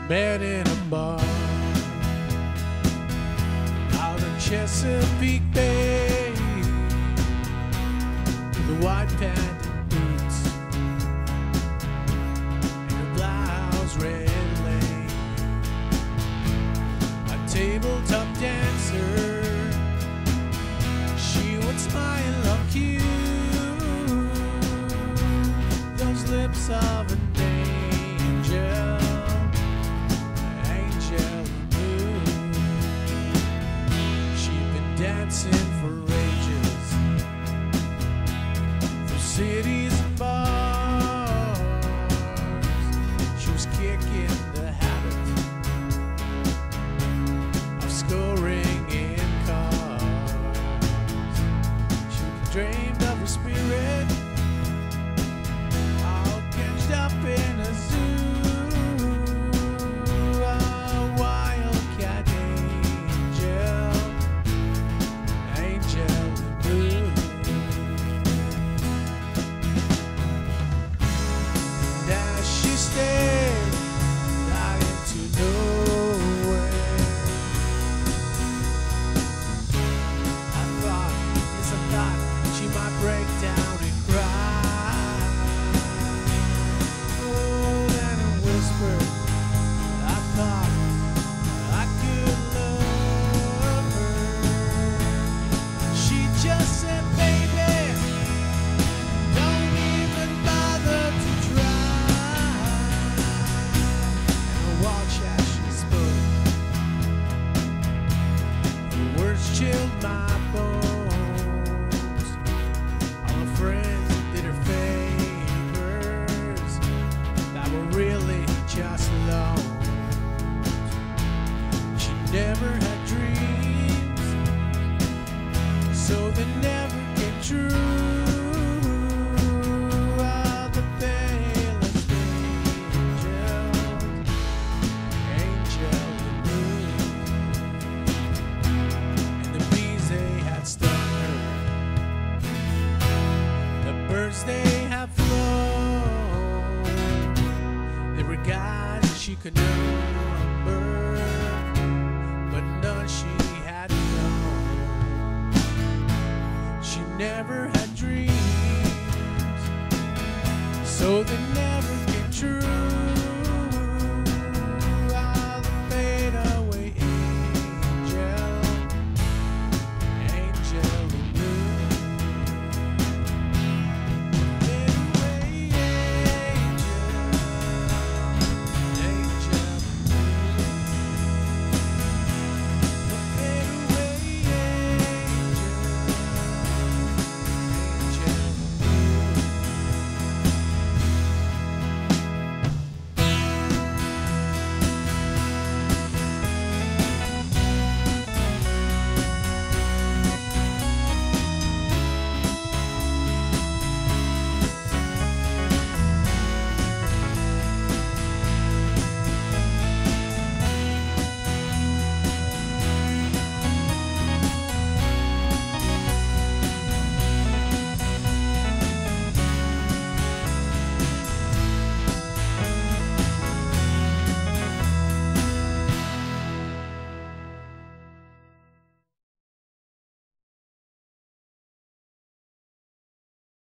met in a bar out in Chesapeake Bay, with a white pant and boots and a blouse red lane. A tabletop dancer, she would smile on cue, those lips of an angel, angel blue. She'd been dancing for ages through cities and bars. She was kicking the habit of scoring in cars. She dreamed of her spirit all caged up in a zoo, a wildcat angel, angel blue. And as she stared out into nowhere, I thought, yes, I thought she might break down and cry. Oh, then a whisper, I thought I could love her. She just said, baby, don't even bother to try. And I watched as she spoke. The words chilled my bones. All her friends did her favors that were really just loans. She never had dreams, so they never came true. Ah, the palest angel, angel blue. And the bees they had stung her, the birds they have flown, they were guys she could know.